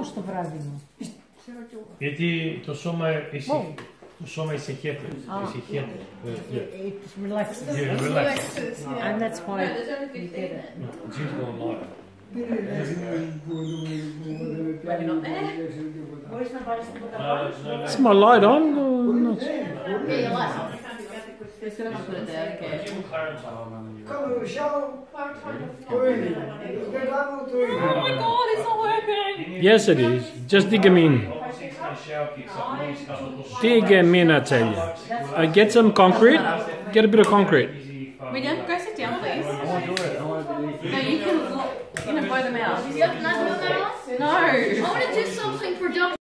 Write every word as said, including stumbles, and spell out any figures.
όμως το βράδυ μου. Γιατί το σώμα ησυχ... το σώμα ησυχέται. Ησυχέται. It relaxes. Yeah, relaxes. And that's why you get it. She's going live. Is my light on or not? Yeah, your light's on. Just gonna put it there, okay. Oh my god, it's not working! Yes, it is. Just dig them in. Dig them in, I tell you. Uh, get some concrete. Get a bit of concrete. William, go sit down, please. No, you can, you can blow them out. You have to blow them out? No! I want to do something for Doctor